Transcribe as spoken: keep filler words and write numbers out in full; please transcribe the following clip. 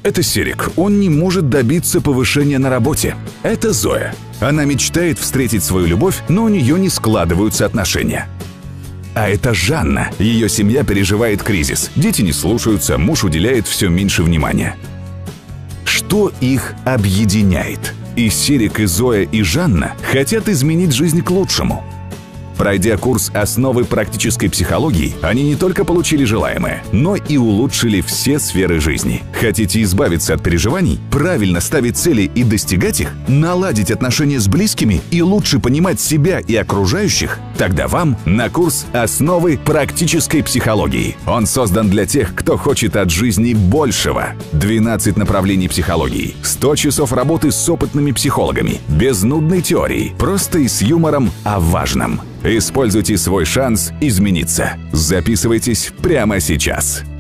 Это Серик. Он не может добиться повышения на работе. Это Зоя. Она мечтает встретить свою любовь, но у нее не складываются отношения. А это Жанна. Ее семья переживает кризис. Дети не слушаются, муж уделяет все меньше внимания. Что их объединяет? И Серик, и Зоя, и Жанна хотят изменить жизнь к лучшему. Пройдя курс «Основы практической психологии», они не только получили желаемое, но и улучшили все сферы жизни. Хотите избавиться от переживаний, правильно ставить цели и достигать их, наладить отношения с близкими и лучше понимать себя и окружающих? Тогда вам на курс «Основы практической психологии». Он создан для тех, кто хочет от жизни большего. двенадцать направлений психологии, сто часов работы с опытными психологами, без нудной теории, просто и с юмором о важном. Используйте свой шанс измениться. Записывайтесь прямо сейчас.